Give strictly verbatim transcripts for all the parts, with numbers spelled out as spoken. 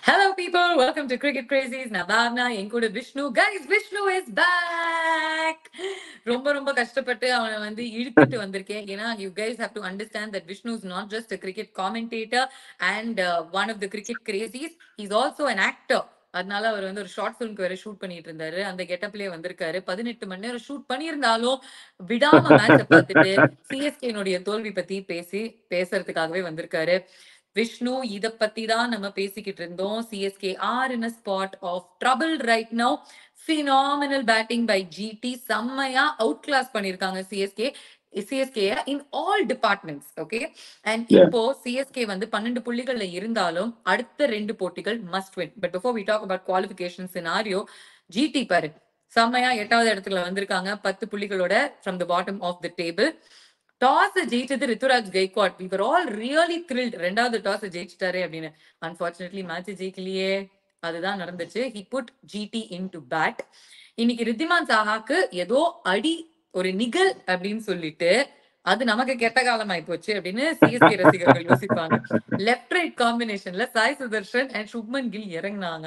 Hello people, welcome to Cricket Crazies. நான் பாவனா, என் கூட Vishnu. Guys, Vishnu is back. ரொம்ப ரொம்ப கஷ்டப்பட்டு அவனை வந்து இழுத்துட்டு வந்திருக்கேன். ஏன்னா you guys have to understand that Vishnu is not just a cricket commentator and uh, one of the cricket crazies. He's also an actor. அதனால அவர் வந்து ஒரு ஷார்ட் ஃபிலிம்க்கு வேற ஷூட் பண்ணிட்டு இருந்தாரு. அந்த கெட்டப்லயே வந்திருக்காரு. பதினெட்டு மணி நேரம் ஷூட் பண்ணியிருந்தாலும் விடாம மேட்சை பார்த்துட்டு சிஎஸ்கேனுடைய தோல்வி பத்தி பேசி பேசுறதுக்காகவே வந்திருக்காரு. Vishnu, இத பத்தி தான் நம்ம பேசிக்கிட்டு இருந்தோம். C S K are in a spot of trouble right now. Phenomenal batting by G T. செம்மையா அவுட் கிளாஸ் பண்ணிருக்காங்க C S K. C S K in all departments, okay? And Yeah. இப்போ C S K வந்து பன்னெண்டு புள்ளிகள்ல இருந்தாலும் அடுத்த ரெண்டு போட்டிகள் must win. But before we talk about qualification scenario, G T பாரு செம்மையா எட்டாவது இடத்துல வந்திருக்காங்க பத்து புள்ளிகளோட from the bottom of the table. Toss ஜெயிச்சது Ruturaj Gaikwad. we were all really thrilled. ரெண்டாவது டாஸ் ஜெயிச்சிட்டாரே அப்படின்னு. அன்பார்ச்சுனேட்லி மேட்ச் ஜெயிக்கலையே, அதுதான் நடந்துச்சு. he put G T into bat. இன்னைக்கு ரித்திமான் சாஹாக்கு ஏதோ அடி ஒரு நிகழ் அப்படின்னு சொல்லிட்டு அது நமக்கு கெட்ட காலம் ஆயி போச்சு அப்படின்னு சிஎஸ்கே ரசிகர்கள் யோசிப்பாங்க. லெப்ட் ரைட் காம்பினேஷன்ல சாய் சுதர்ஷன் அண்ட் சுப்மன் கில் இறங்கினாங்க.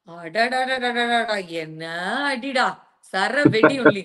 அடடடடடடா, என்ன அடிடா, சர வெடி ஒல்லி.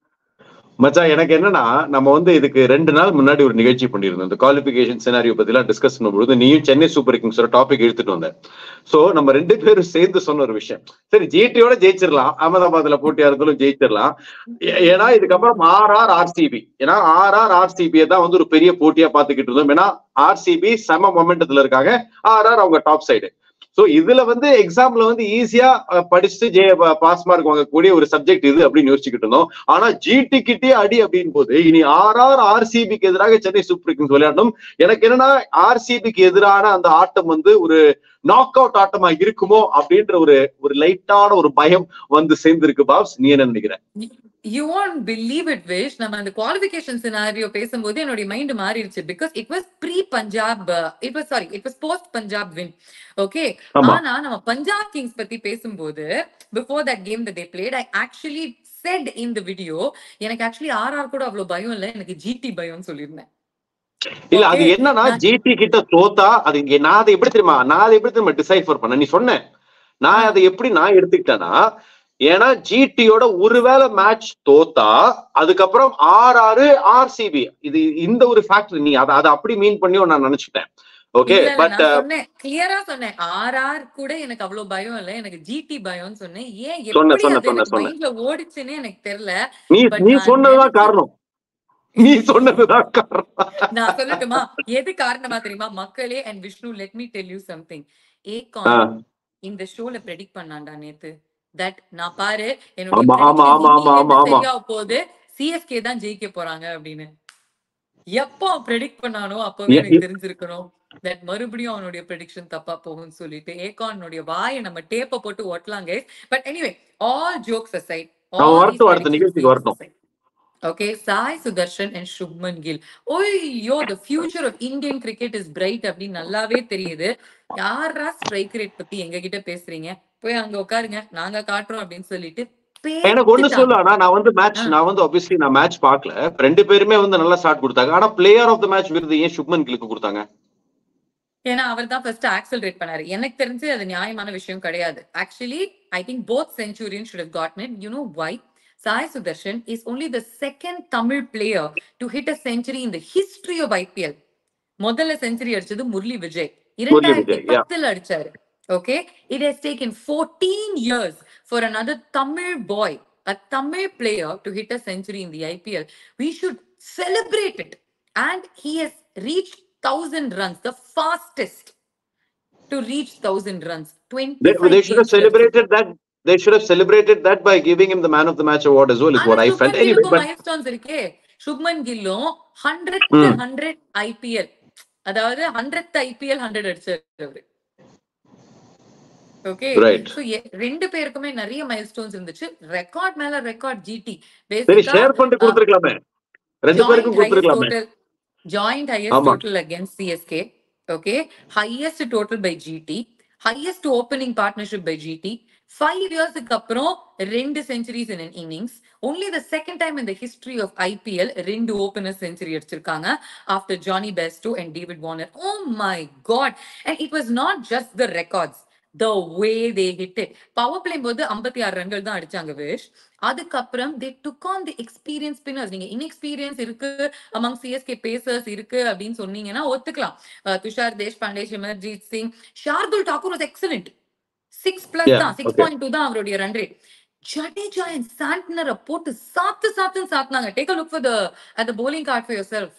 மச்சா, எனக்கு என்னன்னா, நம்ம வந்து இதுக்கு ரெண்டு நாள் முன்னாடி ஒரு நிகழ்ச்சி பண்ணிருந்தோம். இந்த குவாலிபிகேஷன் சினாரியோ பத்தி எல்லாம் டிஸ்கஸ் பண்ணும்போது நீயும் சென்னை சூப்பர் கிங்ஸ் ஒரு டாபிக் எடுத்துட்டு வந்த. சோ நம்ம ரெண்டு பேரும் சேர்ந்து சொன்ன ஒரு விஷயம், சரி ஜிடியோட ஜெயிச்சிடலாம், அகமதாபாத்ல போட்டியா இருந்தாலும் ஜெயிச்சிடலாம். ஏன்னா இதுக்கப்புறம் ஆர் ஆர் ஆர்சிபி, ஏன்னா ஆர் ஆர் ஆர்சிபியை தான் வந்து ஒரு பெரிய போட்டியா பாத்துக்கிட்டு இருந்தோம். ஏன்னா ஆர்சிபி செம மொமெண்டத்துல இருக்காங்க, ஆர் ஆர் அவங்க டாப் சைடு. சோ இதுல வந்து எக்ஸாம்ல வந்து ஈஸியா படிச்சுட்டு ஜே பாஸ் மார்க் வாங்கக்கூடிய ஒரு சப்ஜெக்ட் இது அப்படின்னு யோசிச்சுக்கிட்டு இருந்தோம். ஆனா ஜிடி கிட்டே அடி அப்படின்னு போது இனி ஆர் ஆர் ஆர்சிபிக்கு எதிராக சென்னை சூப்பர் கிங்ஸ் விளையாடணும். எனக்கு என்னன்னா ஆர்சிபிக்கு எதிரான அந்த ஆட்டம் வந்து ஒரு நாக் அவுட் ஆட்டமா இருக்குமோ அப்படின்ற ஒரு ஒரு லைட்டான ஒரு பயம் வந்து சேர்ந்திருக்கு. பாப்ஸ், நீ என்ன நினைக்கிற? You won't believe it, Vish. நம்ம அந்த குவாலிஃபிகேஷன் சினாரியோ பேசும்போது என்னோட மைண்ட் மாறிடுச்சு. Because it was pre Punjab, it was sorry it was post Punjab win. Okay, ஆனா நம்ம பஞ்சாப் கிங்ஸ் பத்தி பேசும்போது before that game that they played, I actually said in the video, எனக்கு ஆக்சுவலி ஆர்ஆர் கூட அவ்வளவு பயம் இல்ல, எனக்கு ஜிடி பயம் சொல்லியிருந்தேன். இல்ல அது என்னன்னா ஜிடி கிட்ட தோத்தா அது நான் அதை எப்படி தெரியுமா நான் அதை எப்படி தெரியுமா டிசைஃபர் பண்ண, நீ சொன்ன நான் அதை எப்படி நான் எடுத்துக்கிட்டேன்னா, ஏன்னா ஜிடியோட ஒருவேளை மேட்ச் தோத்தா அதுக்கப்புறம் ஆர் ஆறு ஆர்சிபி, இது இந்த ஒரு ஃபேக்டர் நீ அதை அதை அப்படி மீன் பண்ணி நான் நினைச்சுட்டேன். ஓகே, பட் கிளியரா சொன்னேன் ஆர்ஆர் கூட எனக்கு அவ்வளவு பயம் இல்ல, எனக்கு ஜிடி பயம்னு சொன்னேன். ஏன் சொன்ன சொன்ன சொன்ன மைண்ட்ல ஓடிச்சுன்னு எனக்கு தெரியல. நீ நீ சொன்னதுதான் காரணம், நீ சொன்னதுதான் காரணம். நான் சொல்லட்டுமா எது காரணமா தெரியுமா மக்களே? And Vishnu, let me tell you something. ஏகான் இந்த ஷோல பிரெடிக்ட் பண்ணாண்டா நேத்து, தட் நான் பாரு என்னோட போது சிஎஸ்கே தான் ஜெயிக்க போறாங்க அப்படின்னு. எப்போ பிரெடிக்ட் பண்ணானோ அப்பவே எனக்கு தெரிஞ்சிருக்கணும் தட் மறுபடியும் அவனுடைய ப்ரெடிக்ஷன் தப்பா போகும்னு சொல்லிட்டு ஏகானுடைய வாயை நம்ம டேப்ப போட்டு ஒட்டலாங்க. But anyway, all jokes aside, okay, Sai Sudarshan and Shubman Gill. Oyyo, the future of Indian cricket is bright அப்படி நல்லாவே தெரியுது. யாரா ஸ்ட்ரைக் ரேட் பத்தி எங்க கிட்ட பேசுறீங்க? போய் அங்க உட்காருங்க, நாங்க காட்டுறோம் அப்படின்னு சொல்லிட்டு எனக்கு ஒண்ணு சொல்லு. ஆனா நான் வந்து மேட்ச் நான் வந்து ஆப்வியஸ்லி நான் மேட்ச் பார்க்கல. ரெண்டு பேருமே வந்து நல்லா ஸ்டார்ட் கொடுத்தாங்க. ஆனா பிளேயர் ஆஃப் தி மேட்ச் விருது ஏன் சுப்மன் கில்லுக்கு கொடுத்தாங்க? ஏன்னா அவர் தான் ஃபர்ஸ்ட் ஆக்சலரேட் பண்ணாரு. எனக்கு தெரிஞ்சு அது நியாயமான விஷயம் கிடையாது. Actually I think both centurion should have gotten it. You know why? Sai Sudarshan is only the second Tamil player to hit a century in the history of I P L. முதல்ல century அடிச்சது முரளி விஜய் இரண்டாயிரத்தி பத்துல அடிச்சாரு. Okay, it has taken fourteen years for another Tamil boy, a Tamil player, to hit a century in the I P L. We should celebrate it. And he has reached thousand runs, the fastest to reach thousand runs. They, they should have celebrated that. They should have celebrated that by giving him the man of the match award as well, is what I felt. Anyway, but milestones irukke. Shubman Gillum one hundred one hundred I P L, அதாவது hundredth I P L hundred அடிச்சாரு. Okay, so ரெண்டு பேருக்குமே நிறைய milestones இருந்துச்சு. Record மேல record. GT பேசிக்கா share பண்ணி கொடுத்திருக்கலாமே, ரெண்டு பேருக்கும் கொடுத்திருக்கலாமே. Joint highest total against C S K. Okay, highest total by G T, highest opening partnership by G T. Five years அப்புறம் ரெண்டு centuries in an innings. Only the second time in the history of I P L ரெண்டு opener century அடிச்சிருக்காங்க after Johnny Bairstow and David Warner. Oh my god. And it was not just the records. the way they hit it. Power play போது ஐம்பத்தி ஆறு ரன்கள் தான் அடிச்சாங்க wish. அதுக்கப்புறம் they took on the experienced spinners. நீங்க inexperience இருக்கு among C S K pacers இருக்கு அப்படின்னு சொன்னீங்கன்னா ஒத்துக்கலாம். Tushar Deshpande, Simarjeet Singh, Shardul Thakur was excellent. Six plus தான், சிக்ஸ் பாயிண்ட் டூ தான் அவருடைய ரன் ரேட். ஜடேஜா அண்ட் சாண்ட்னரை போட்டு சாத்து சாத்துன்னு சாத்துனாங்க. Take a look for the at the bowling card for yourself.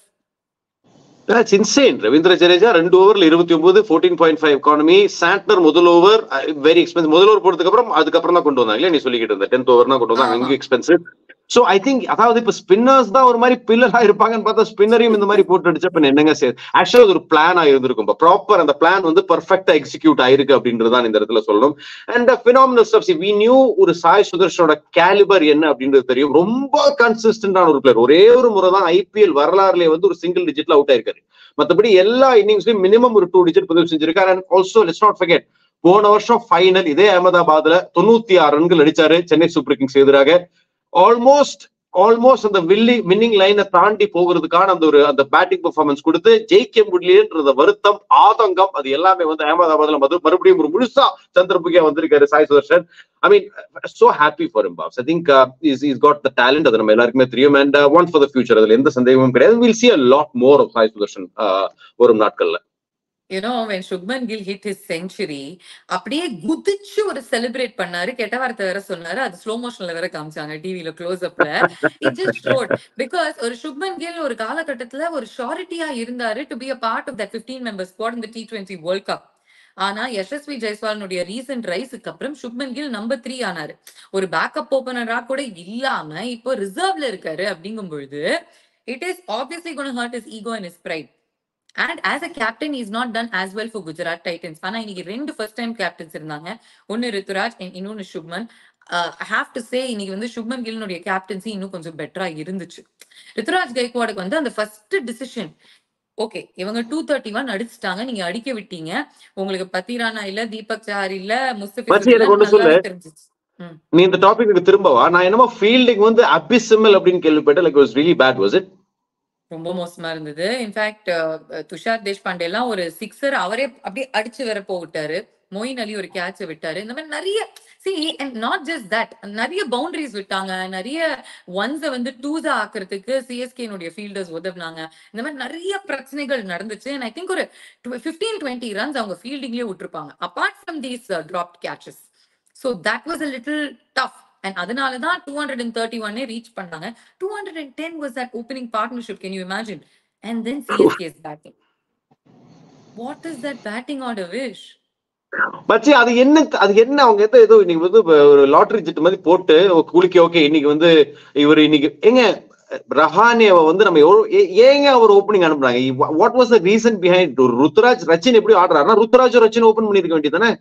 That's insane. Ravindra Jadeja ரெண்டு ஓவர்ல இருபத்தி ஒன்பது fourteen point five economy. Santner முதல் ஓவர் வெரி எக்ஸ்பென்சிவ். முதல் ஓவர் போட்டதுக்கு அப்புறம் அதுக்கப்புறம் தான் கொண்டு வந்தாங்க இல்ல, நீ சொல்லிக்கிட்டு இருந்த டென்த் ஓவர் தான் கொண்டு வந்தாங்க, அங்கேயும் எக்ஸ்பென்சிவ். சோ ஐ திங்க் அதாவது இப்ப ஸ்பின்னர்ஸ் தான் ஒரு மாதிரி பில்லரா இருப்பாங்கன்னு பார்த்தா ஸ்பின்னரையும் இந்த மாதிரி போட்டு அடிச்சப்ப என்னங்க சார், ஆக்சுவலா அது ஒரு பிளானா இருந்திருக்கும். ப்ராப்பர் அந்த பிளான் வந்து பர்ஃபெக்டா எக்ஸிக்யூட் ஆயிருக்கு அப்படின்றதான் இந்த இடத்துல சொல்லணும். And phenomenal stuff, we knew ஒரு சாய் சுதர்ஷனோட கேலிபர் என்ன அப்படின்றது தெரியும். ரொம்ப கன்சிஸ்டன்டான ஒரு பிளேயர். ஒரே ஒரு முறை தான் ஐபிஎல் வரலாறுலேயே வந்து ஒரு சிங்கிள் டிஜிட்ல அவுட் ஆயிருக்காரு. மற்றபடி எல்லா இன்னிங்ஸ்லயும் மினிமம் ஒரு டூ டிஜிட் பதிவு செஞ்சிருக்காரு. And also let's not forget, போன வருஷம் ஃபைனல் இதே அகமதாபாத்ல தொண்ணூத்தி ஆறு ரன்கள் அடிச்சாரு சென்னை சூப்பர் கிங்ஸ் எதிராக. ஆல்மோஸ்ட் ஆல்மோஸ்ட் அந்த வில்லி வின்னிங் லைனை தாண்டி போகிறதுக்கான அந்த ஒரு அந்த பேட்டிங் பெர்ஃபார்மன்ஸ் கொடுத்து ஜெயிக்க முடியலன்ற வருத்தம், ஆதங்கம், அது எல்லாமே வந்து அகமதாபாத்ல மறுபடியும் ஒரு முழுசா சந்திரபுகியா வந்திருக்காரு Sai Sudharsan. I mean so happy for him boss. I think is is got the talent, அது நம்ம எல்லாருக்குமே தெரியும். And one for the future, அதுல எந்த சந்தேகமும் கிடையாது. Will see a lot more of Sai Sudharsan வரும் நாட்கள்ல. You know, when Shubman Gill hit his century, அப்படியே குதிச்சு ஒரு செலிப்ரேட் பண்ணாரு. கெட்ட வார்த்தை வேற சொன்னாரு. அது ஸ்லோ மோஷன்ல வேற காமிச்சாங்க டிவில க்ளோஸ் அப்ல. இட் ஜஸ்ட் ஷோட் பிகாஸ் ஒரு Shubman Gill ஒரு காலகட்டத்துல ஒரு ஷாரிட்டியா இருந்தாரு to be a part of that fifteen member squad in the T twenty World Cup. ஆனா யசஸ்வி ஜெய்ஸ்வாலுடைய ரீசன்ட் ரைஸுக்கு அப்புறம் Shubman Gill நம்பர் த்ரீ ஆனாரு. ஒரு பேக்கப் ஓபனரா கூட இல்லாம இப்போ ரிசர்வ்ல இருக்காரு. அப்படிங்கும் பொழுது it is obviously going to hurt his ego and his pride. And as a captain, he's not done as well for Gujarat Titans. ஆனா இன்னைக்கு ரெண்டு ஃபர்ஸ்ட் டைம் கேப்டன்ஸ் இருந்தாங்க. ஒன்னு ரித்துராஜ், இன்னொன்னு Shubman. I have to say இன்னைக்கு வந்து சுப்மன் கில்னுடைய கேப்டன்சி இன்னும் கொஞ்சம் பெட்டரா இருந்துச்சு. ரித்துராஜ் கைக்வாடுக்கு வந்து அந்த ஃபர்ஸ்ட் டிசிஷன், ஓகே இவங்க டூ தேர்ட்டி ஒன் அடிச்சுட்டாங்க, நீங்க அடிக்க விட்டீங்க, உங்களுக்கு பத்திரானா இல்ல, தீபக் சஹார் இல்ல, முஸ்தபிஸ் தெரிஞ்சிச்சு. நீ இந்த டாபிக்கு திரும்பவா? நான் என்னமோ ஃபீல்டிங் வந்து அபிசிமல் அப்படின்னு கேள்விப்பட்டேன். Like was really bad, was it? ரொம்ப மோசமா இருந்தது. இன்ஃபேக்ட் துஷார் தேஷ்பாண்டே எல்லாம் ஒரு சிக்ஸர் அவரே அப்படியே அடிச்சு வேற போட்டாரு. மொயின் அலி ஒரு கேட்ச விட்டாரு. இந்த மாதிரி நிறைய சி அண்ட் நாட் ஜஸ்ட் தட், நிறைய பவுண்டரிஸ் விட்டாங்க. நிறைய ஒன்ஸ வந்து டூஸா ஆக்குறதுக்கு சிஎஸ்கேனுடைய ஃபீல்டர்ஸ் உதவுனாங்க. இந்த மாதிரி நிறைய பிரச்சனைகள் நடந்துச்சு. அண்ட் ஐ திங்க் ஒரு பிப்டீன் டுவெண்ட்டி ரன்ஸ் அவங்க ஃபீல்டிங்லயே விட்டுருப்பாங்க apart from these dropped catches. So that was a little tough. And அதனால தான் two thirty one ரீச் பண்ணாங்க. two ten was that opening partnership, can you imagine? And then C S K is batting. What is that batting order, Vish? மச்சி அது என்ன, அது என்ன அவங்க எதோ ஏதோ இன்னைக்கு வந்து ஒரு லாட்டரி ஜெட் மாதிரி போட்டு குளிக்க, ஓகே இன்னைக்கு வந்து இவர் இன்னைக்கு எங்க ரஹானேவை வந்து நம்ம ஏங்க அவர் ஓப்பனிங் அனுப்புறாங்க? What was the reason behind? Ruturaj Rachin எப்படி ஆடுறாருன்னா ருத்ராஜ் ரச்சின் ஓபன் பண்ணிருக்க வேண்டியதானே?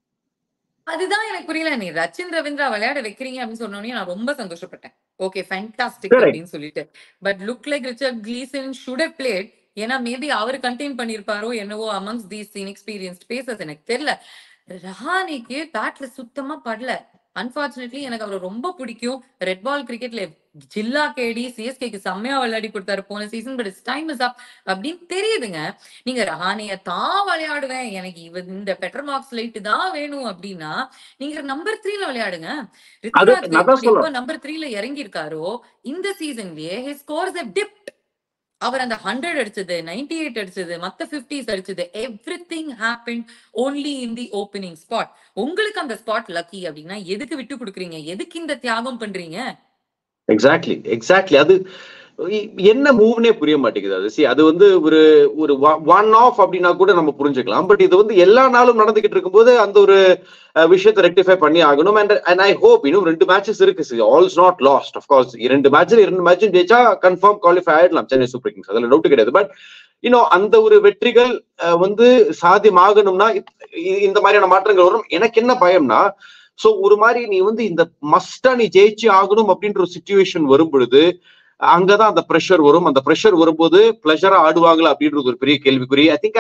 அதுதான் எனக்கு புரியல. நீ ரச்சின் ரவீந்திரா விளையாட வைக்கிறீங்க அப்படின்னு சொன்னோன்னே நான் ரொம்ப சந்தோஷப்பட்டேன். ஓகே ஃபேண்டாஸ்டிக் அப்படின்னு சொல்லிட்டு. But look like Richard Gleeson should have played. ஏன்னா மேபி அவர் கண்டெயின் பண்ணிருப்பாரோ என்னவோ அமங்ஸ் தீஸ் இன்எக்ஸ்பீரியன்ஸ்ட் பேசர்ஸ், எனக்கு தெரியல. ரஹானிக்கு பேட்ல சுத்தமா படல. அன்பார்ச்சுனேட்லி எனக்கு அவரை ரொம்ப பிடிக்கும். ரெட் பால் கிரிக்கெட்ல ஜில்லா கேடி சிஎஸ்கேக்கு செம்மையா விளையாடி கொடுத்தாரு போன season. But it's time is up அப்படின்னு தெரியுதுங்க. நீங்க ரஹானிய தான் விளையாடுவேன், எனக்கு இவ இந்த பெட்டர் மார்க்ஸ் லைட் தான் வேணும் அப்படின்னா நீங்க நம்பர் த்ரீல விளையாடுங்க. ரித்துராஜ் நம்பர் த்ரீல இறங்கி இருக்காரோ இந்த சீசன்லயே ஹிஸ் ஸ்கோர்ஸ் ஹவ் டிப்ட். அவர் அந்த ஹண்ட்ரட் அடிச்சது, நைன்டி எயிட் அடிச்சது, மத்த பிப்டிஸ் அடிச்சது, everything happen only in the opening spot. உங்களுக்கு அந்த ஸ்பாட் லக்கி அப்படின்னா எதுக்கு விட்டு கொடுக்குறீங்க? எதுக்கு இந்த தியாகம் பண்றீங்க? எக்ஸாக்ட்லி எக்ஸாக்ட்லி அது என்ன மூவ்னே புரிய மாட்டேங்குது. அது சி அது வந்து ஒரு ஒரு ஒன் ஆஃப் அப்படின்னா கூட நம்ம புரிஞ்சுக்கலாம். பட் இது வந்து எல்லா நாளும் நடந்துகிட்டு இருக்கும்போது அந்த ஒரு விஷயத்தை ரெக்டிஃபை பண்ணி ஆகணும். அண்ட் அண்ட் ஐ ஹோப் இன்னும் ரெண்டு மேட்சஸ் இருக்கு. All's not lost. Of course இரண்டு மேட்ச்ல இரண்டு மேட்சும் ஜெயிச்சா கன்ஃபார்ம் குவாலிஃபை ஆயிடலாம் சென்னை சூப்பர் கிங்ஸ், அதுல டவுட் கிடையாது. பட் இன்னும் அந்த ஒரு வெற்றிகள் வந்து சாத்தியமாகணும்னா இந்த மாதிரியான மாற்றங்கள் வரும். எனக்கு என்ன பயம்னா, சோ ஒரு மாதிரி நீ வந்து இந்த மஸ்டா நீ ஜெயிச்சு ஆகணும் அப்படின்ற ஒரு சிச்சுவேஷன் வரும் பொழுது அங்கதான் அந்த பிரஷர் வரும். அந்த பிரஷர் வரும்போது பிளஷரா ஆடுவாங்களா அப்படின்றது ஒரு பெரிய கேள்விக்குறி. I think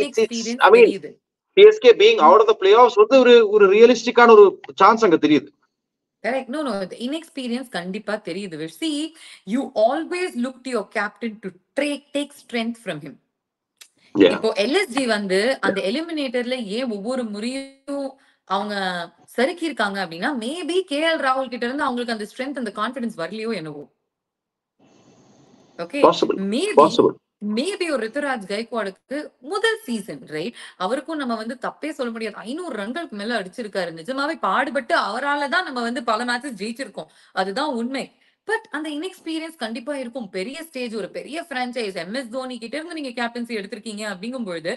I mean CSK being out of the playoffs வந்து ஒரு ஒரு ரியலிஸ்டிக்கான ஒரு சான்ஸ் அங்க தெரியுது. Correct. No, no, the inexperience kandipa theriyudu. See, you always look to your captain to take take strength from him. இப்போ LSG வந்து அந்த எலிமினேட்டர்ல ஏன் ஒவ்வொரு முறையும் அவங்க சறுக்கி இருக்காங்க அப்படின்னா மேபி கேஎல் ராகுல் கிட்ட இருந்து அவங்களுக்கு அந்த ஸ்ட்ரென்த் அந்த கான்பிடன்ஸ் வரலையோ என்னவோ. ஓகே, மேபி மேபி ஒரு ரித்துராஜ் கைக்வாடுக்கு முதல் சீசன் ரைட், அவருக்கும் நம்ம வந்து தப்பே சொல்ல முடியாது. ஐநூறு ரன்களுக்கு மேல அடிச்சிருக்காரு, நிஜமாவே பாடுபட்டு அவரால் தான் நம்ம வந்து பல மேட்சஸ் ஜெயிச்சிருக்கோம், அதுதான் உண்மை. பட் அந்த இன்எக்ஸ்பீரியன்ஸ் கண்டிப்பா இருக்கும். பெரிய ஸ்டேஜ், ஒரு பெரிய பிரான்சைஸ், எம்எஸ் தோனி கிட்ட இருந்து நீங்க கேப்டன்சி எடுத்திருக்கீங்க அப்படிங்கும் பொழுது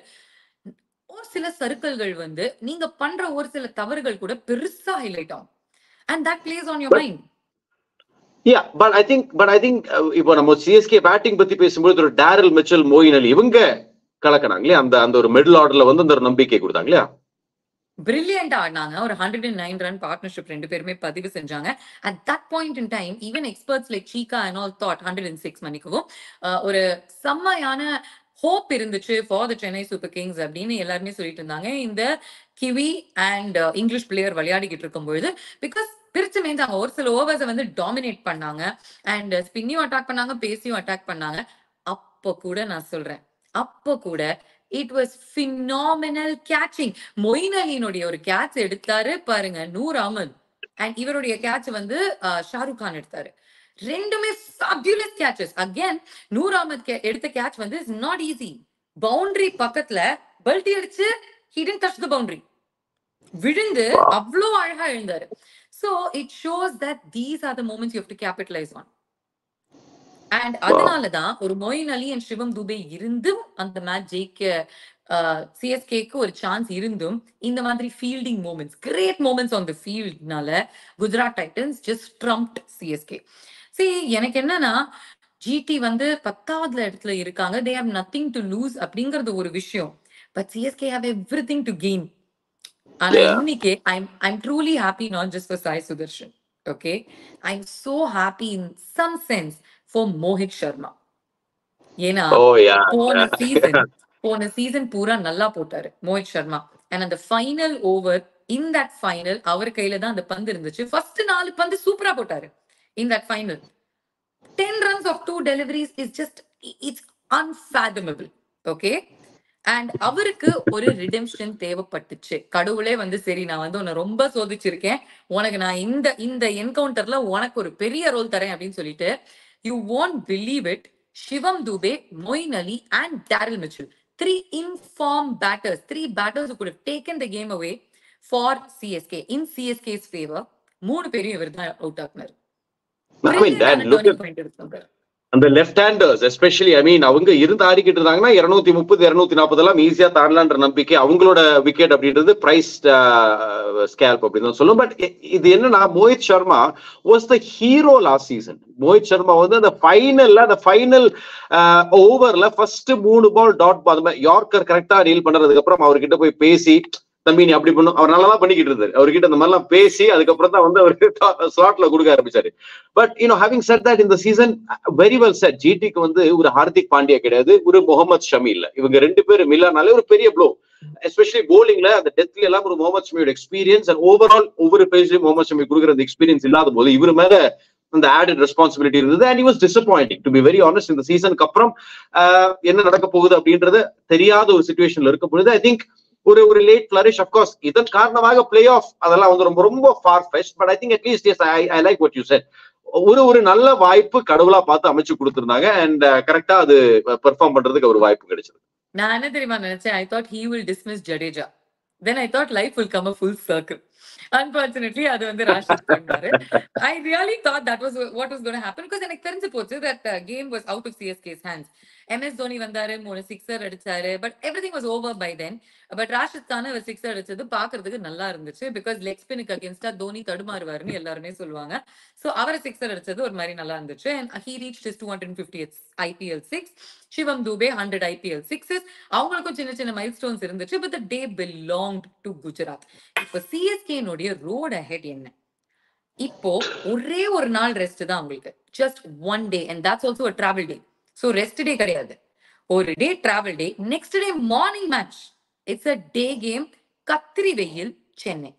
ஒரு சில சர்க்கிள்கள் வந்து நீங்க பண்ற ஒரு சில தவறுகள் கூட பெருசா ஹைலைட் ஆகும். and that plays on your mind. Yeah, but I think but I think இப்போ நம்ம சிஎஸ்கே பேட்டிங் பத்தி பேசும்போது ஒரு டேரல் மிச்சல், மோயின் அலி இவங்க கலக்கனாங்களே, அந்த அந்த ஒரு மிடில் ஆர்டர்ல வந்து அந்த ஒரு நம்பிக்கை கொடுத்தாங்க இல்லையா? பிரில்லியண்டா ஆடினாங்க. ஒரு hundred and nine run partnership ரெண்டு பேருமே பதிவு செஞ்சாங்க. At that point in time even experts like சீகா and all thought hundred and six மணிக்கவும் ஒரு செம்மையான ஹோப் இருந்துச்சு for the Chennai Super Kings அப்படின்னு எல்லாருமே சொல்லிட்டு இருந்தாங்க. இந்த கிவி அண்ட் இங்கிலீஷ் பிளேயர் விளையாடிக்கிட்டு இருக்கும்பொழுது பிகாஸ் பிரிச்சு மேய்ந்தாங்க. ஒரு சில ஓவர்ஸை வந்து டாமினேட் பண்ணாங்க அண்ட் ஸ்பின்னையும் அட்டாக் பண்ணாங்க, பேஸையும் அட்டாக் பண்ணாங்க. அப்போ கூட நான் சொல்றேன், அப்போ கூட it was phenomenal catching. Moeen அலியினுடைய ஒரு கேட்ச் எடுத்தாரு பாருங்க நூர் அஹ்மத், அண்ட் இவருடைய கேட்ச் வந்து ஷாருக் கான் எடுத்தாரு. ரெண்டுமே fabulous catches. again Noor Ahmad எடுத்த கேட்ச் வந்து இஸ் நாட் ஈஸி. பவுண்டரி பக்கத்துல பல்டி அடிச்சு he didn't touch the boundary, விழுந்து அவ்வளோ அழகா எழுந்தாரு. so it shows that these are the moments you have to capitalize on. And அதனாலதான் ஒரு மொயின் அலி அண்ட் சிவம் துபே இருந்தும் அந்த மேட்ச் ஜெயிக்க சிஎஸ்கேக்கு ஒரு சான்ஸ் இருந்தும் இந்த மாதிரி fielding moments, great moments on the ஃபீல்ட்னால Gujarat Titans just trumped CSK. சரி, எனக்கு என்னன்னா ஜிடி வந்து பத்தாவது இடத்துல இருக்காங்க, they have nothing to lose அப்படிங்கறது ஒரு விஷயம். But CSK have everything to gain. ஆனா இன்னைக்கு I'm I'm truly happy not just for Sai Sudharsan. Okay, I'm so happy in some sense for Mohit Sharma. ஏனா போன சீசன் போன சீசன் பூரா நல்லா போட்டாரு மோஹித் சர்மா. அண்ட் அந்த final over, in that final அவர் கையில தான் அந்த பந்து இருந்துச்சு. ஃபர்ஸ்ட் நாலு பந்து சூப்பரா போட்டாரு. In that final ten runs off two deliveries is just it's unfathomable. Okay, and அவருக்கு ஒரு ரிடெம்ஷன் தேவைப்பட்டுச்சு. கடவுளே வந்து சரி, நான் வந்து உன்னை ரொம்ப சோதிச்சிருக்கேன், உனக்கு நான் இந்த இந்த என்கவுண்டர்ல உனக்கு ஒரு பெரிய ரோல் தரேன் அப்படின்னு சொல்லிட்டு, you won't believe it, Shivam Dube, Moeen Ali and Daryl Mitchell, three informed batters, three batters who could have taken the game away for C S K in C S K's favor. மூணு பேரும் இவர்தான் out ஆக்குனாரு. அந்த left handers especially, I mean அவங்க இருந்து ஆடிக்கிட்டு இருந்தாங்கன்னா இருநூத்தி முப்பது இருநூத்தி நாற்பது எல்லாம் ஈஸியா தாண்டலான்ற நம்பிக்கை, அவங்களோட விக்கெட் அப்படின்றது பிரைஸ் ஸ்கேல்ப் அப்படின்னு சொல்லும். பட் இது என்னன்னா, Mohit Sharma was the hero last season. Mohit Sharma வந்து அந்த ஃபைனல்ல அந்த ஃபைனல் ஓவர்ல ஃபர்ஸ்ட் மூணு பால் டாட் பால் யார்க்கர் கரெக்டா டீல் பண்றதுக்கு அப்புறம் அவர்கிட்ட போய் பேசி, தம்பி நீ அப்படி பண்ணும், அவர் நல்லா பண்ணிக்கிட்டு இருந்தாரு. அவர்கிட்ட அந்த மாதிரிலாம் பேசி அதுக்கப்புறம் தான் வந்து அவருக்கு ஸ்லாட்ல கொடுக்க ஆரம்பிச்சாரு. But you know having said that இந்த சீசன் வெரி வெல் செட். ஜிடிக்கு வந்து ஒரு ஹார்திக் பாண்டியா கிடையாது, ஒரு முகமது ஷமி இல்ல. இவங்க ரெண்டு பேரும் இல்லனாலே ஒரு பெரிய ப்ளோ, எஸ்பெஷலி போலிங்ல அந்த டெத்ல எல்லாம் ஒரு முகமது ஷமியோட எக்ஸ்பீரியன்ஸ் அண்ட் ஓவரால் ஒவ்வொரு பேஜ்லயும் முகமது ஷமி கொடுக்குற அந்த எக்ஸ்பீரியன்ஸ் இல்லாத போது இவர் மேல அந்த ஆடட் ரெஸ்பான்சிபிலிட்டி இருந்தது. And he was disappointing to be very honest. இந்த சீசனுக்கு அப்புறம் என்ன நடக்க போகுது அப்படின்றது தெரியாத ஒரு சிச்சுவேஷன்ல இருக்கும் பொழுது ஐ திங்க் ஒரு ஒரு லேட் ஃபிளரிஷ். அஃப்கோர்ஸ் இதன் காரணமாக பிளே ஆஃப் அதெல்லாம் வந்து ரொம்ப ரொம்ப far fetched. But I think at least as I I like what you said. ஒரு ஒரு நல்ல வாய்ப்பு கடவுளா பார்த்து அமைச்சு கொடுத்திருந்தாங்க அண்ட் கரெக்டா அது பெர்ஃபார்ம் பண்றதுக்கு ஒரு வாய்ப்பு கிடைச்சது. நான் என்ன தெரியுமா நினைச்சேன், I thought he will dismiss Jadeja, then I thought life will come a full circle. Unfortunately அது வந்து ராஷித் பண்ணாரு. I really thought that was what was going to happen because எனக்கு தெரிஞ்சு போச்சு that uh, game was out of C S K's hands. M S Dhoni வந்தாரு, மூணு sixer அடிச்சாரு, but everything was over by then. But Rashid கான ஒரு sixer அடிச்சது பாக்குறதுக்கு நல்லா இருந்துச்சு பிகாஸ் லெக் ஸ்பினுக்கு அகேன்ஸ்டா தோனி தடுமாறுவாருன்னு எல்லாருமே சொல்லுவாங்க. சோ அவரை சிக்ஸர் அடிச்சது ஒரு மாதிரி நல்லா இருந்துச்சு. and he reached his two hundred fiftieth I P L six. Shivam Dube one hundred I P L sixes. அவங்களுக்கும் சின்ன சின்ன மைல்ஸ்டோன்ஸ் இருந்துச்சு. but the day belonged to Gujarat. இப்போ C S K னுடைய ரோட் ahead என்ன? இப்போ ஒரே ஒரு நாள் ரெஸ்ட் தான் உங்களுக்கு, just one day, and that's also a travel day. so rest day கிடையாது, ஒரு டே travel day, next day morning match. it's a day game. கத்திரி வெயில், Chennai.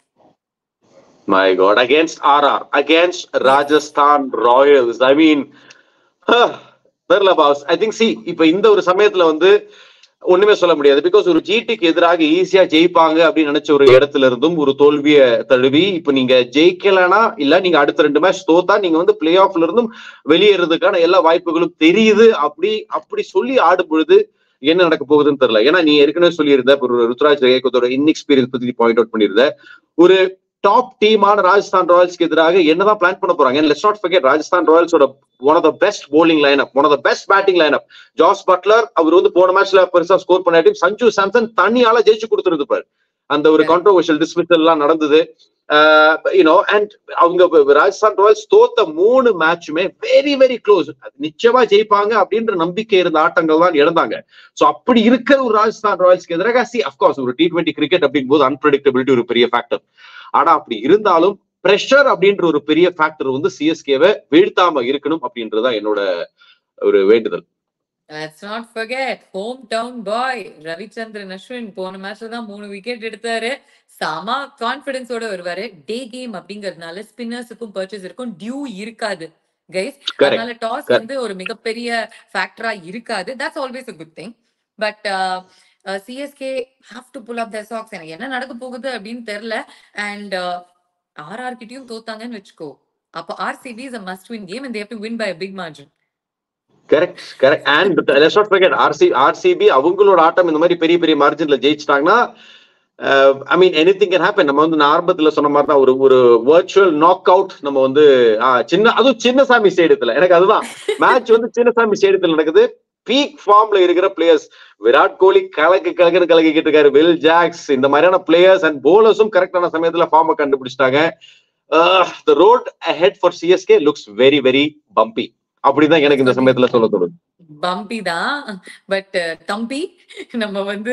my god, against R R, against Rajasthan Royals. I mean, Berla boss, I think see இப்ப இந்த ஒரு சமயத்துல வந்து ஒண்ணுமே சொல்ல முடியாது. பிகாஸ் ஒரு ஜிடிக்கு எதிராக ஈஸியா ஜெயிப்பாங்க அப்படின்னு நினைச்ச ஒரு இடத்துல இருந்தும் ஒரு தோல்வியை தழுவி இப்ப நீங்க ஜெயிக்கலனா இல்ல நீங்க அடுத்த ரெண்டு மேட்ச் தோத்தா நீங்க வந்து பிளே ஆஃப்ல இருந்தும் வெளியேறதுக்கான எல்லா வாய்ப்புகளும் தெரியுது. அப்படி அப்படி சொல்லி ஆடும் பொழுது என்ன நடக்க போகுதுன்னு தெரியல. ஏன்னா நீ ஏற்கனவே சொல்லியிருந்த ஒரு ருத்ராஜ் ரேகத்தோட இன்எக்ஸ்பீரியன்ஸ் பத்தி பாயிண்ட் அவுட் பண்ணியிருந்த ஒரு டாப் டீமான ராஜஸ்தான் ராயல்ஸ்க்கு எதிராக என்னதான் பிளான் பண்ண போறாங்க. லெட்ஸ் நாட் ஃபர்கெட் ராஜஸ்தான் ராயல்ஸோட one of the best bowling lineup, one of the best batting lineup. Jos Buttler அவர் வந்து போன மேட்ச்ல பெருசா ஸ்கோர் பண்ணாட்டி சஞ்சு சாம்சன் தனியால ஜெயிச்சு கொடுத்துருப்பாரு. அந்த ஒரு கான்ட்ரோவர்ஷியல் டிஸ்மிசல் எல்லாம் நடந்தது. யூனோ அண்ட் அவங்க ராஜஸ்தான் ராயல்ஸ் தோத்த மூணு மேட்சுமே வெரி வெரி க்ளோஸ். நிச்சயமா ஜெயிப்பாங்க அப்படின்ற நம்பிக்கை இருந்த ஆட்டங்கள் தான் இழந்தாங்க. சோ அப்படி இருக்கிற ஒரு ராஜஸ்தான் ராயல்ஸ்க்கு எதிராக சி அப்கோர்ஸ் ஒரு டி டுவெண்ட்டி கிரிக்கெட் அப்படிங்கும் போது அன்பிரடிக்டபிலிட்டி ஒரு பெரிய ஃபேக்டர். ஆனா அப்படி இருந்தாலும் பிரஷர் அப்படின்ற ஒரு பெரிய ஃபேக்டர் வந்து சிஎஸ்கேவை வீழ்த்தாம இருக்கணும் அப்படின்றதான் என்னோட ஒரு வேண்டுதல். Let's not forget hometown boy Ravichandran Ashwin போன மேட்ச்ல தான் மூணு விக்கெட் எடுத்தாரு. சமா கான்பிடன்ஸோட வருவாரு. டே கேம் அப்படிங்கறதுனால ஸ்பின்னர்ஸுக்கும் பர்ச்சேஸ் இருக்கும், டியூ இருக்காது கைஸ். அதனால டாஸ் வந்து ஒரு மிகப்பெரிய ஃபேக்டரா இருக்காது. That's always a good thing. But CSK have to pull up their socks. எனக்கு என்ன நடக்க போகுது அப்படின்னு தெரியல. அண்ட் ஆர்ஆர் கிட்டயும் தோத்தாங்கன்னு வெச்சுக்கோ, அப்ப RCB is a must win game and they have to win by a big margin. Correct correct. And let's not forget RC RCB அவங்களோட ஆட்டம் இந்த மாதிரி பெரிய பெரிய மார்ஜின்ல ஜெயிச்சிட்டாங்கன்னா I mean anything can happen. நம்ம வந்து ஆரம்பத்துல சொன்ன மாதிரி தான் ஒரு ஒரு வர்ச்சுவல் நாக் அவுட் நம்ம வந்து சின்ன அதுவும் சின்னசாமி ஸ்டேடியத்துல. எனக்கு அதுதான் மேட்ச் வந்து சின்னசாமி ஸ்டேடியத்துல நடக்குது. பீக் ஃபார்ம்ல இருக்கிற பிளேயர்ஸ் விராட் கோலி கலக்கு கலக்குன்னு கலக்கிட்டு இருக்காரு. வில் ஜாக்ஸ் இந்த மாதிரியான பிளேயர்ஸ் அண்ட் போலர்ஸும் கரெக்டான சமயத்துல ஃபார்மை கண்டுபிடிச்சிட்டாங்க. The road ahead for C S K looks very very bumpy. அப்படிதான் எனக்கு இந்த சமயத்துல சொல்ல தோணுது. பம்பி தான், பட் தம்பி நம்ம வந்து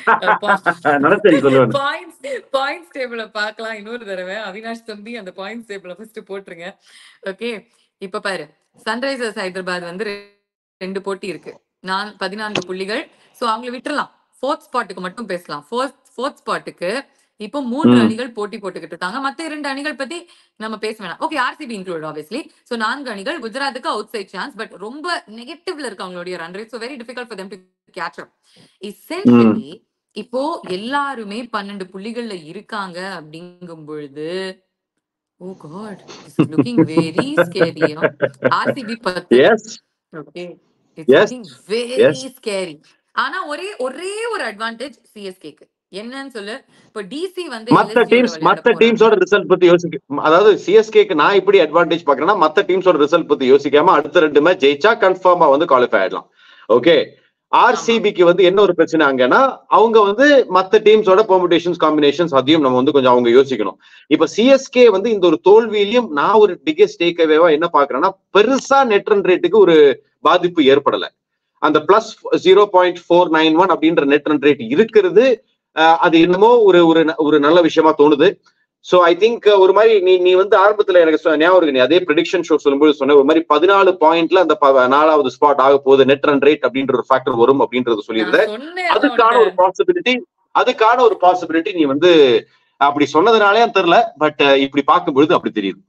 பாயிண்ட்ஸ் பாயிண்ட்ஸ் டேபிள பார்க்கலாம் இன்னொரு தடவை. அவினாஷ் தம்பி அந்த பாயிண்ட்ஸ் டேபிள ஃபர்ஸ்ட் போட்டுருங்க. ஓகே, இப்ப பாரு சன்ரைசர்ஸ் ஹைதராபாத் வந்து ரெண்டு போட்டி இருக்கு, நான் பதினான்கு புள்ளிகள். சோ அவங்களை விட்டுறலாம். ஃபோர்த் ஸ்பாட்டுக்கு மட்டும் பேசலாம். ஃபோர்த் ஃபோர்த் ஸ்பாட்டுக்கு இப்போ மூன்று அணிகள் போட்டி போட்டுக்கிட்டு இருக்காங்க. மத்த இரண்டு அணிகள் பத்தி நம்ம பேச வேணாம். Okay, RCB include obviously. So நான்கு அணிகள். குஜராத்துக்கு அவுட் சைட் சான்ஸ், பட் ரொம்ப நெகட்டிவ்ல இருக்கு அவங்களுடைய run rate. So very difficult for them to catch up. Essentially இப்போ எல்லாருமே பன்னெண்டு புள்ளிகள்ல இருக்காங்க அப்படிங்கும் பொழுது oh god this is looking very scary. RCB பத்து. Okay, it's looking very scary. ஆனா ஒரே ஒரே ஒரு அட்வான்டேஜ் சிஎஸ்கேக்கு என்னன்னு சொல்லு. இப்ப டிசி வந்து மத்த டீம்ஸ் மத்த டீம்ஸோட ரிசல்ட் பத்தி யோசிக்க, அதாவது சிஎஸ்கேக்கு நான் இப்படி அட்வான்டேஜ் பாக்குறேன்னா மத்த டீம்ஸோட ரிசல்ட் பத்தி யோசிக்காம அடுத்த ரெண்டு மேட்ச் ஜெயிச்சா கன்ஃபார்மா வந்து குவாலிஃபை ஆயிடலாம். ஓகே, ஆர்சிபிக்கு வந்து என்ன ஒரு பிரச்சனை அங்கன்னா அவங்க வந்து மத்த டீம்ஸோட பெர்முடேஷன்ஸ் காம்பினேஷன்ஸ் அதையும் நம்ம வந்து கொஞ்சம் அவங்க யோசிக்கணும். இப்ப சிஎஸ்கே வந்து இந்த ஒரு தோல்வியிலையும் நான் ஒரு பிகெஸ்ட் டேக் அவேவா என்ன பாக்குறேன்னா பெருசா நெட் ரன் ரேட்டுக்கு ஒரு பாதிப்பு ஏற்படல. அந்த plus zero point four nine one அப்படின்ற நெட் ரன் ரேட் இருக்கிறது அது என்னமோ ஒரு ஒரு நல்ல விஷயமா தோணுது. சோ ஐ திங்க் ஒரு மாதிரி நீ நீ வந்து ஆரம்பத்துல எனக்கு ஞாபகம் இருக்கு, நீ அதே ப்ரெடிக்ஷன் ஷோ சொல்லும்போது சொன்ன ஒரு மாதிரி பதினாலு பாயிண்ட்ல அந்த நாலாவது ஸ்பாட் ஆக போகுது, நெட் ரன் ரேட் அப்படின்ற ஒரு ஃபேக்டர் வரும் அப்படின்றது சொல்லியிருந்தேன். அதுக்கான ஒரு பாசிபிலிட்டி அதுக்கான ஒரு பாசிபிலிட்டி நீ வந்து அப்படி சொன்னதுனாலே தெரியல, பட் இப்படி பார்க்கும்பொழுது அப்படி தெரியுது.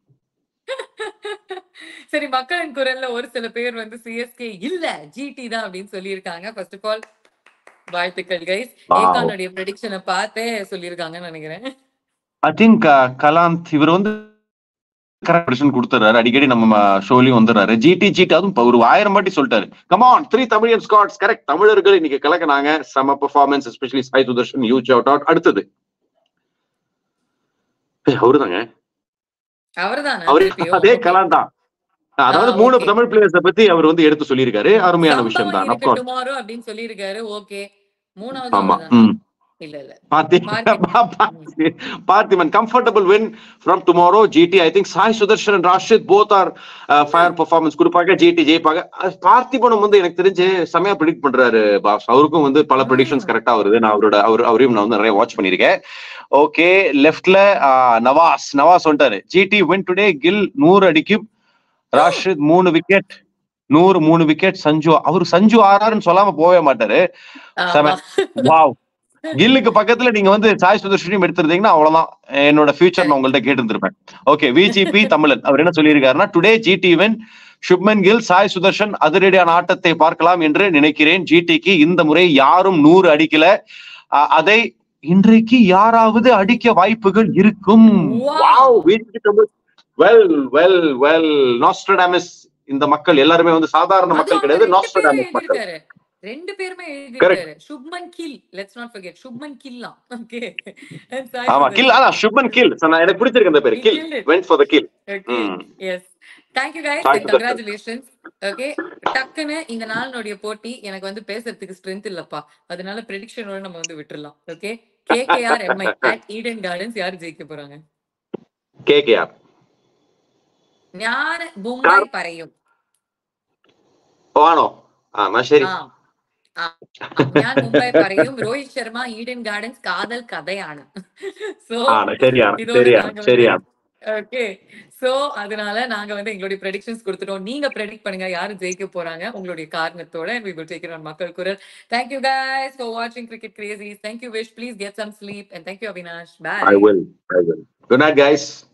சரி, மக்களின் குரல்ல ஒரு சில பேர் வந்து சிஎஸ்கே இல்ல ஜிடி தான் அப்படின்னு சொல்லியிருக்காங்க. ஃபர்ஸ்ட் ஆஃப் ஆல் வாழ்த்துக்கள் கைஸ். ஏகானுடைய ப்ரெடிக்ஷனை பார்த்தே சொல்லியிருக்காங்கன்னு நினைக்கிறேன். ஐ திங்க் கலாந்த் இவர் வந்து கரெக்ட் கொடுத்துறாரு, அடிக்கடி நம்ம ஷோலையும் வந்துடுறாரு. ஜிடி ஜிடி அதுவும் ஒரு ஆயிரம் வாட்டி சொல்லிட்டாரு. Come on three Tamilian scots. கரெக்ட், தமிழர்கள் இன்னைக்கு கலக்கினாங்க. செம performance, especially Sai Sudharsan, huge shout out. அடுத்தது அவருதாங்க, அவர்தான் அதே கலாந்த் தான். அதாவது மூணு தமிழ் பிளேயர்ஸ பத்தி அவர் வந்து எடுத்து சொல்லியிருக்காரு. அருமையான விஷயம் தான். டுமாரோ அப்படின்னு சொல்லியிருக்காரு. ஓகே, மூணாவது ஆமா இல்ல இல்ல Parthiban comfortable win from tomorrow. G T I think Sai Sudarshan and Rashid both are uh, fire performance கொடுப்பாங்க. G T ஜெயிப்பாங்க. பார்த்திபனும் வந்து எனக்கு தெரிஞ்சு செமையா ப்ரெடிக்ட் பண்றாரு பாஸ். அவருக்கும் வந்து பல ப்ரெடிக்ஷன்ஸ் கரெக்டா வருது. நான் அவரோட அவர் அவரையும் நான் வந்து நிறைய வாட்ச் பண்ணிருக்கேன். ஓகே, லெஃப்ட்ல நவாஸ் நவாஸ் வந்துட்டாரு. G T win today. Gill நூறு அடிக்கும். ராஷித் மூணு விக்கெட், நூறு மூணு விக்கெட். சஞ்சு அவரு சஞ்சு ஆறாருன்னு சொல்லாம போவே மாட்டாரு. வாவ், கில்லுக்கு பக்கத்துல நீங்க வந்து சாய் சுதர்ஷனையும் எடுத்திருந்தீங்கன்னா அவ்வளவுதான், என்னோட ஃபியூச்சர் நான் உங்கள்ட்ட கேட்டு இருந்திருப்பேன். ஓகே, விஜிபி தமிழன் அவர் என்ன சொல்லியிருக்காருன்னா today GT win Shubman Gill, Sai Sudharsan அதிரடியான ஆட்டத்தை பார்க்கலாம் என்று நினைக்கிறேன். ஜிடிக்கு இந்த முறை யாரும் நூறு அடிக்கல. அதை இன்றைக்கு யாராவது அடிக்க வாய்ப்புகள் இருக்கும். வெல் வெல் வெல் நாஸ்ட்ரடாமஸ் இந்த மக்கள் எல்லாருமே வந்து சாதாரண மக்கள் கிடையாது, நாஸ்ட்ரடாமஸ் மக்கள். ரெண்டு பேருமே எழுதிருக்காரு. Shubman Gill, let's not forget Shubman கில்லாம். ஓகே. ஆமா கில், ஆனா சுப்மன் கில். நான் எனக்கு பிடிச்சிருக்கு அந்த பேர், Gill. went for the kill. Okay. Yes. Thank you guys. And congratulations. Okay. டக்குன்னு இந்த நாளினுடைய போட்டி எனக்கு வந்து பேசுறதுக்கு ஸ்ட்ரெngth இல்லப்பா. அதனால prediction-ஓட நம்ம வந்து விட்டுறலாம். Okay. KKR MI at Eden Gardens யார் ஜெயிக்க போறாங்க? கேகேஆர். ഞാൻ മുംബൈ പറയും. ആണോ? ആ ശരി. ഞാൻ മുംബൈ പറയും. രോഹിത് ശർമ്മ ഈഡൻ ഗാർഡൻസ് കാതൽ കഥയാണ്. So okay. சோ அதனால நாங்க வந்து எங்களுடைய ப்ரெடிக்ஷன்ஸ் கொடுத்துட்டோம். நீங்க ப்ரெடிக்ட் பண்ணுங்க யாரு ஜெயிக்க போறாங்க உங்களுடைய காரணத்தோட. we will take it on மக்கள் குரல். Thank you guys for watching Cricket Crazies. Thank you Vish. Please get some sleep and thank you Avinash. Bye. I will. I will. Good night guys.